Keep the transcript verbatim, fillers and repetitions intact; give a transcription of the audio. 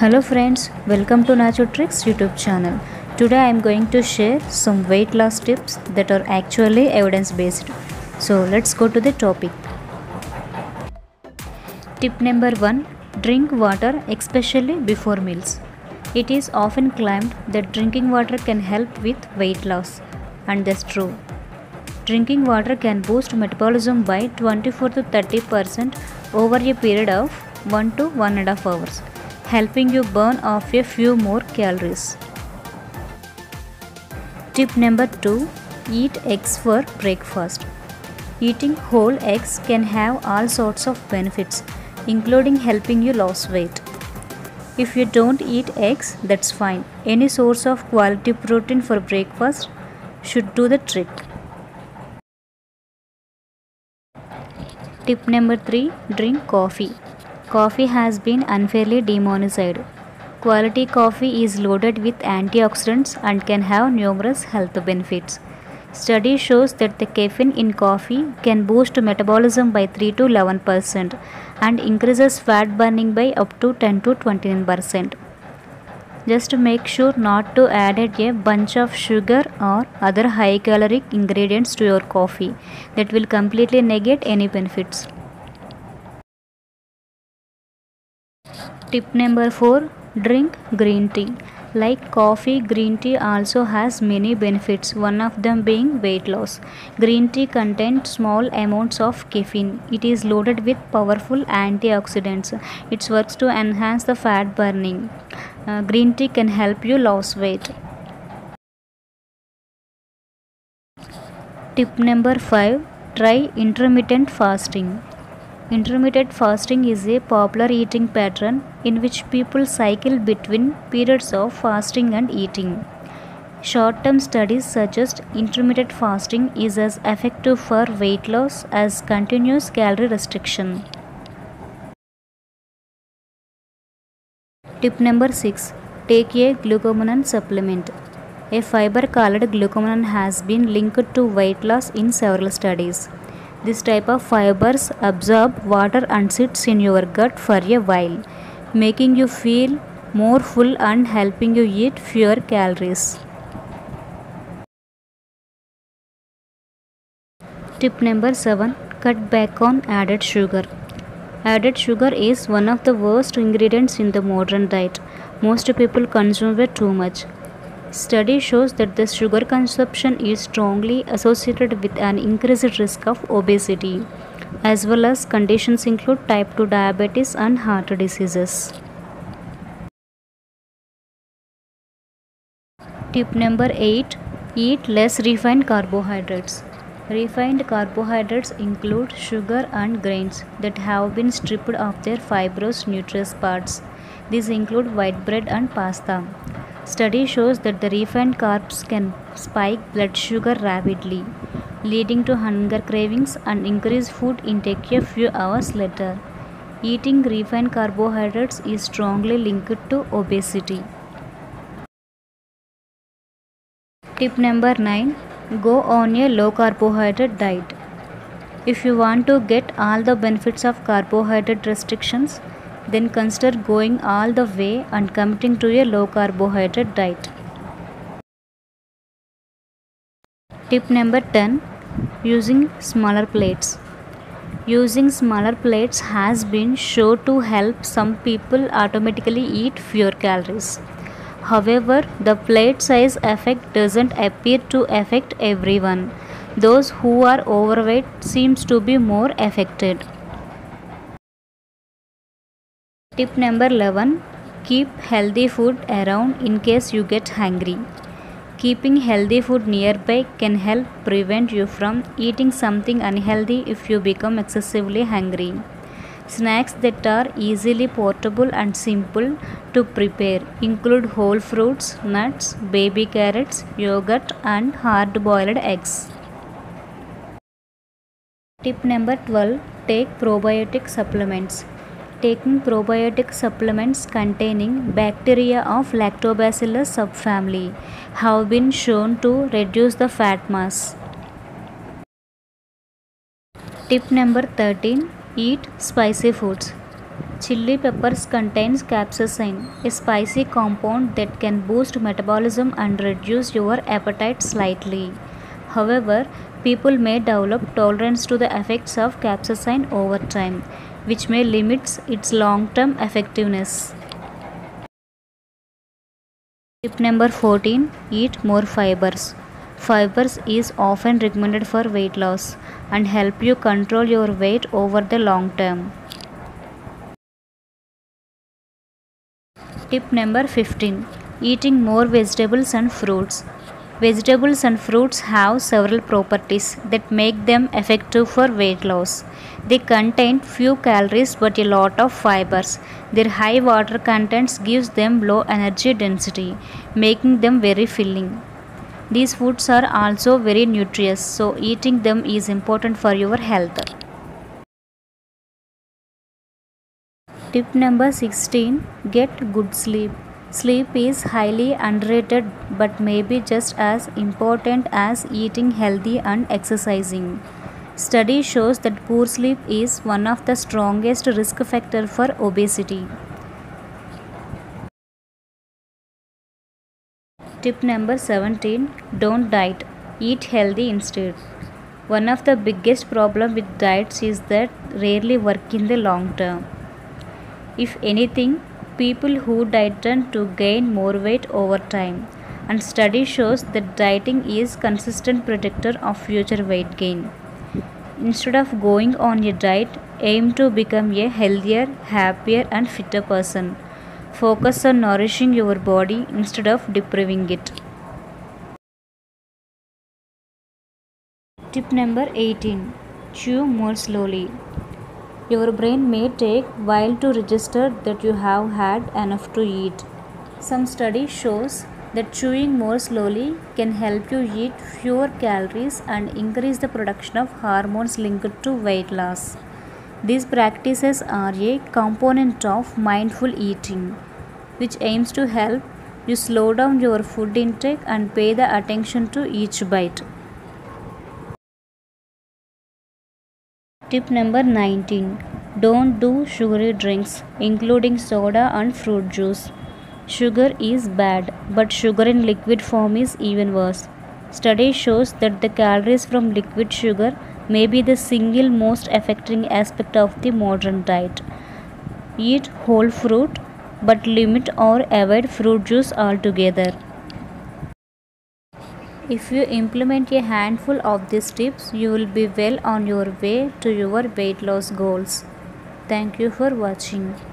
Hello friends, welcome to NatureTricks YouTube channel. Today I am going to share some weight loss tips that are actually evidence based. So let's go to the topic. Tip number one. Drink water, especially before meals. It is often claimed that drinking water can help with weight loss, and that's true. Drinking water can boost metabolism by twenty-four to thirty percent over a period of one to one and a half hours, helping you burn off a few more calories. Tip number two. Eat eggs for breakfast. Eating whole eggs can have all sorts of benefits, including helping you lose weight. If you don't eat eggs, that's fine. Any source of quality protein for breakfast should do the trick. Tip number three. Drink coffee. Coffee has been unfairly demonized. Quality coffee is loaded with antioxidants and can have numerous health benefits. Study shows that the caffeine in coffee can boost metabolism by three to eleven percent and increases fat burning by up to ten to twenty-nine percent. Just make sure not to add a bunch of sugar or other high caloric ingredients to your coffee that will completely negate any benefits. Tip number four. Drink green tea. Like coffee, green tea also has many benefits, one of them being weight loss. Green tea contains small amounts of caffeine. It is loaded with powerful antioxidants. It works to enhance the fat burning. Uh, green tea can help you lose weight. Tip number five. Try intermittent fasting. Intermittent fasting is a popular eating pattern in which people cycle between periods of fasting and eating. Short-term studies suggest intermittent fasting is as effective for weight loss as continuous calorie restriction. Tip number six. Take a glucomannan supplement. A fiber called glucomannan has been linked to weight loss in several studies. This type of fibers absorb water and sits in your gut for a while, making you feel more full and helping you eat fewer calories. Tip number seven. Cut back on added sugar. Added sugar is one of the worst ingredients in the modern diet. Most people consume it too much. Study shows that the sugar consumption is strongly associated with an increased risk of obesity, as well as conditions include type two diabetes and heart diseases. Tip number eight. Eat less refined carbohydrates. Refined carbohydrates include sugar and grains that have been stripped of their fibrous nutritious parts. These include white bread and pasta. Study shows that the refined carbs can spike blood sugar rapidly, leading to hunger cravings and increased food intake a few hours later. Eating refined carbohydrates is strongly linked to obesity. Tip number nine. Go on a low carbohydrate diet. If you want to get all the benefits of carbohydrate restrictions, then consider going all the way and committing to a low carbohydrate diet. Tip number ten. Using smaller plates. Using smaller plates has been shown to help some people automatically eat fewer calories. However, the plate size effect doesn't appear to affect everyone. Those who are overweight seems to be more affected. Tip number eleven. Keep healthy food around in case you get hungry. Keeping healthy food nearby can help prevent you from eating something unhealthy if you become excessively hungry. Snacks that are easily portable and simple to prepare include whole fruits, nuts, baby carrots, yogurt, and hard-boiled eggs. Tip number twelve. Take probiotic supplements. Taking probiotic supplements containing bacteria of Lactobacillus subfamily have been shown to reduce the fat mass. Tip number thirteen. Eat spicy foods. Chili peppers contains capsaicin, a spicy compound that can boost metabolism and reduce your appetite slightly. However, people may develop tolerance to the effects of capsaicin over time, which may limit its long-term effectiveness. Tip number fourteen. Eat more fibers. Fibers is often recommended for weight loss and help you control your weight over the long term. Tip number fifteen. Eating more vegetables and fruits. Vegetables and fruits have several properties that make them effective for weight loss. They contain few calories but a lot of fibers. Their high water contents gives them low energy density, making them very filling. These foods are also very nutritious, so eating them is important for your health. Tip number sixteen. Get good sleep. Sleep is highly underrated but may be just as important as eating healthy and exercising. Study shows that poor sleep is one of the strongest risk factors for obesity. Tip number seventeen. Don't diet. Eat healthy instead. One of the biggest problems with diets is that rarely work in the long term. If anything, people who diet tend to gain more weight over time, and study shows that dieting is consistent predictor of future weight gain. Instead of going on a diet, aim to become a healthier, happier and fitter person. Focus on nourishing your body instead of depriving it. Tip number eighteen. Chew more slowly. Your brain may take a while to register that you have had enough to eat. Some study shows that chewing more slowly can help you eat fewer calories and increase the production of hormones linked to weight loss. These practices are a component of mindful eating, which aims to help you slow down your food intake and pay the attention to each bite. Tip number nineteen. Don't do sugary drinks, including soda and fruit juice. Sugar is bad, but sugar in liquid form is even worse. Study shows that the calories from liquid sugar may be the single most affecting aspect of the modern diet. Eat whole fruit, but limit or avoid fruit juice altogether. If you implement a handful of these tips, you will be well on your way to your weight loss goals. Thank you for watching.